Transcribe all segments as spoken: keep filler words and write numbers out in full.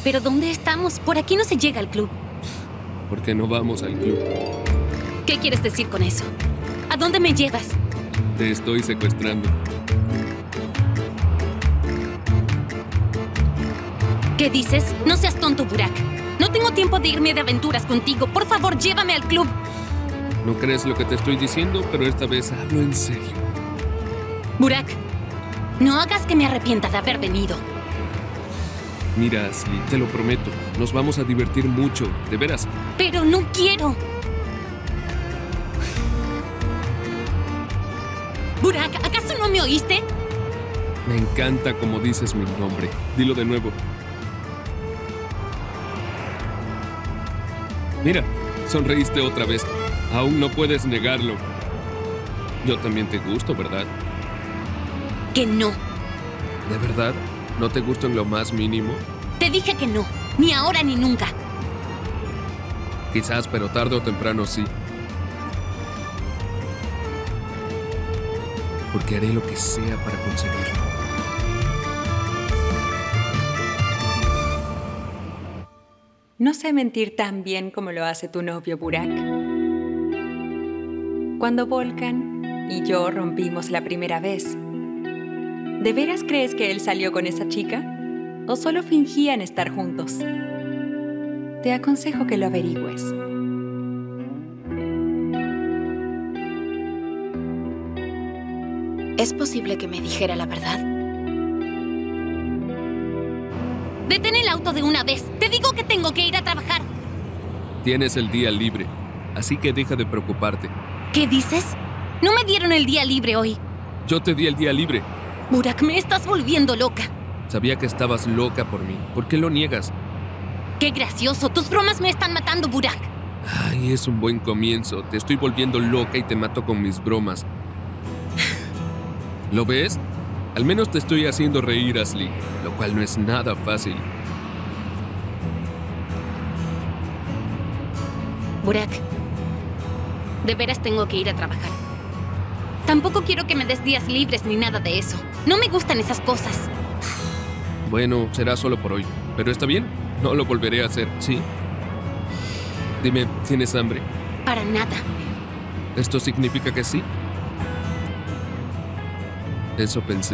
¿Pero dónde estamos? Por aquí no se llega al club. ¿Por qué no vamos al club? ¿Qué quieres decir con eso? ¿A dónde me llevas? Te estoy secuestrando. ¿Qué dices? No seas tonto, Burak. No tengo tiempo de irme de aventuras contigo. Por favor, llévame al club. No crees lo que te estoy diciendo, pero esta vez hablo en serio. Burak, no hagas que me arrepienta de haber venido. Mira, Ashley, te lo prometo. Nos vamos a divertir mucho, de veras. Pero no quiero. Burak, ¿acaso no me oíste? Me encanta como dices mi nombre. Dilo de nuevo. Mira, sonreíste otra vez. Aún no puedes negarlo. Yo también te gusto, ¿verdad? Que no. ¿De verdad? ¿No te gusto en lo más mínimo? Te dije que no. Ni ahora ni nunca. Quizás, pero tarde o temprano sí. Porque haré lo que sea para conseguirlo. No sé mentir tan bien como lo hace tu novio Burak. Cuando Volkan y yo rompimos la primera vez, ¿de veras crees que él salió con esa chica? ¿O solo fingían estar juntos? Te aconsejo que lo averigües. ¿Es posible que me dijera la verdad? ¡Detén el auto de una vez! ¡Te digo que tengo que ir a trabajar! Tienes el día libre, así que deja de preocuparte. ¿Qué dices? No me dieron el día libre hoy. Yo te di el día libre. Burak, me estás volviendo loca. Sabía que estabas loca por mí. ¿Por qué lo niegas? ¡Qué gracioso! ¡Tus bromas me están matando, Burak! Ay, es un buen comienzo. Te estoy volviendo loca y te mato con mis bromas. ¿Lo ves? Al menos te estoy haciendo reír, Ashley, lo cual no es nada fácil. Burak, de veras tengo que ir a trabajar. Tampoco quiero que me des días libres ni nada de eso. No me gustan esas cosas. Bueno, será solo por hoy. Pero está bien, no lo volveré a hacer, ¿sí? Dime, ¿tienes hambre? Para nada. ¿Esto significa que sí? Eso pensé.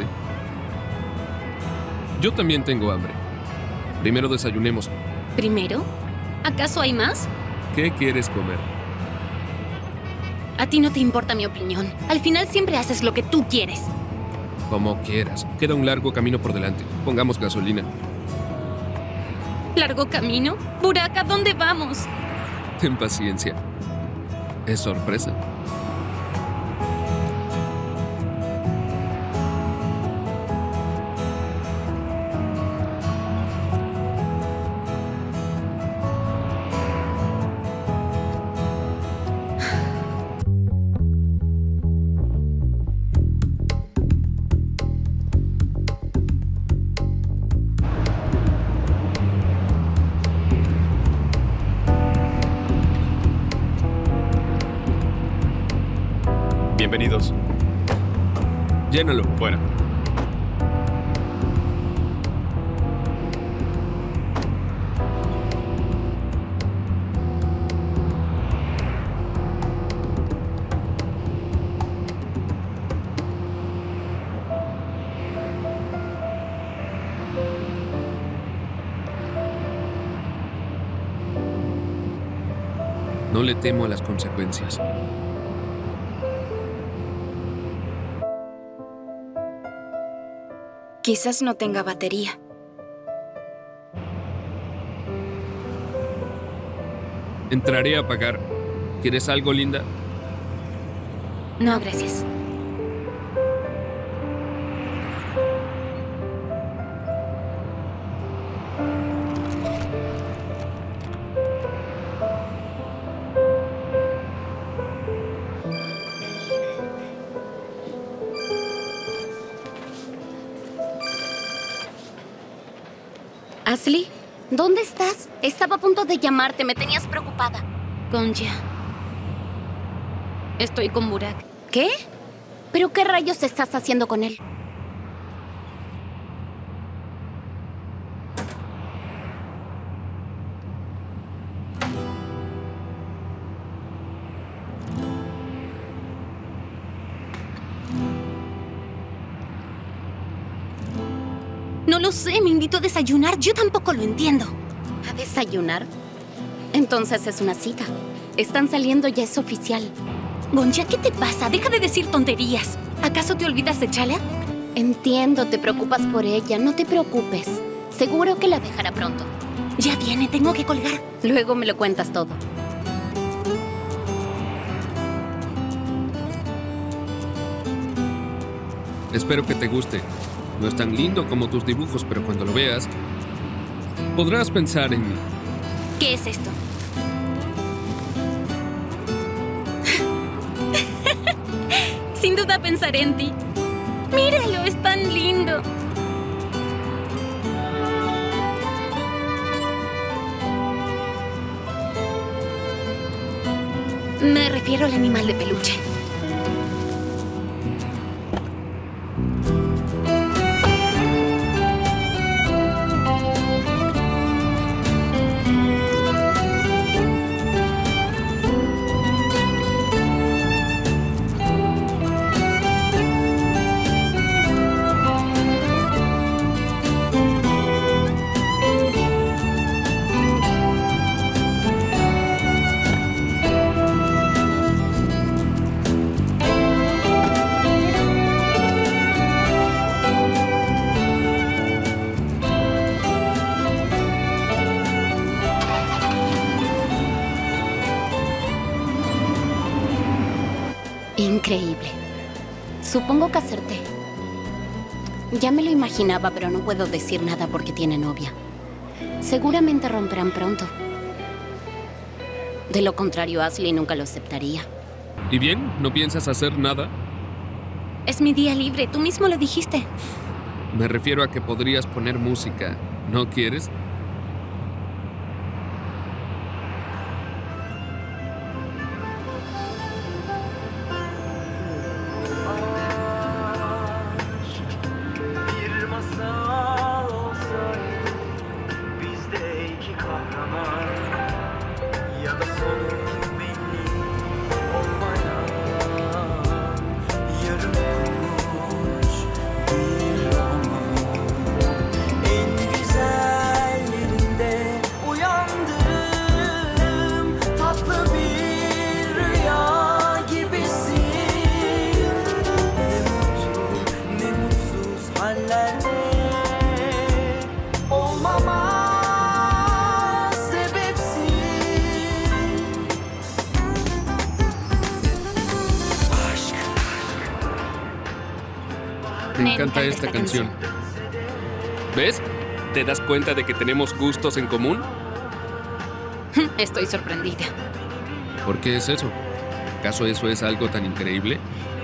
Yo también tengo hambre. Primero desayunemos. ¿Primero? ¿Acaso hay más? ¿Qué quieres comer? A ti no te importa mi opinión. Al final siempre haces lo que tú quieres. Como quieras. Queda un largo camino por delante. Pongamos gasolina. ¿Largo camino? Burak, ¿a dónde vamos? Ten paciencia. Es sorpresa. Bienvenidos. Llénalo. Bueno. No le temo a las consecuencias. Quizás no tenga batería. Entraré a pagar. ¿Quieres algo, linda? No, gracias. Ashley, ¿dónde estás? Estaba a punto de llamarte, me tenías preocupada. Gonja. Estoy con Burak. ¿Qué? ¿Pero qué rayos estás haciendo con él? No lo sé, me invitó a desayunar. Yo tampoco lo entiendo. ¿A desayunar? Entonces es una cita. Están saliendo, ya es oficial. Gonja, ¿qué te pasa? Deja de decir tonterías. ¿Acaso te olvidas de Chala? Entiendo, te preocupas por ella. No te preocupes. Seguro que la dejará pronto. Ya viene, tengo que colgar. Luego me lo cuentas todo. Espero que te guste. No es tan lindo como tus dibujos, pero cuando lo veas, podrás pensar en mí. ¿Qué es esto? Sin duda pensaré en ti. Míralo, es tan lindo. Me refiero al animal de peluche. Increíble. Supongo que acerté. Ya me lo imaginaba, pero no puedo decir nada porque tiene novia. Seguramente romperán pronto. De lo contrario, Ashley nunca lo aceptaría. ¿Y bien? ¿No piensas hacer nada? Es mi día libre, tú mismo lo dijiste. Me refiero a que podrías poner música. ¿No quieres? Bir masal olsaydı bizde iki kahraman ya da sonu belli olmayan yarım okumuş bir roman. En güzellerinde uyandım, tatlı bir rüya gibisin. Ne mutlu ne mutsuz hallerde olmama sebepsin. Aşk. Me encanta esta canción. ¿Ves? ¿Te das cuenta de que tenemos gustos en común? Estoy sorprendida. ¿Por qué es eso? ¿Acaso eso es algo tan increíble?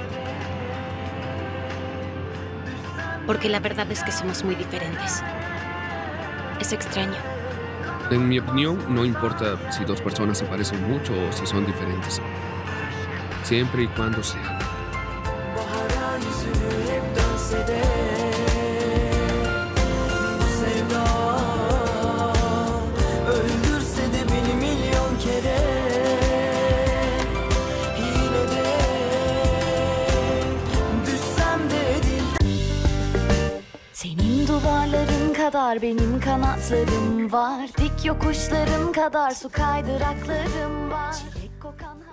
Porque la verdad es que somos muy diferentes. Es extraño. En mi opinión, no importa si dos personas se parecen mucho o si son diferentes. Siempre y cuando sea. Bahara yüzünü hep dönse de bu sevda öldürse de beni milyon kere yine de düşsem de dilden. Senin duvarların kadar benim kanatlarım var. Dik yokuşların kadar su kaydıraklarım var. Çilek kokan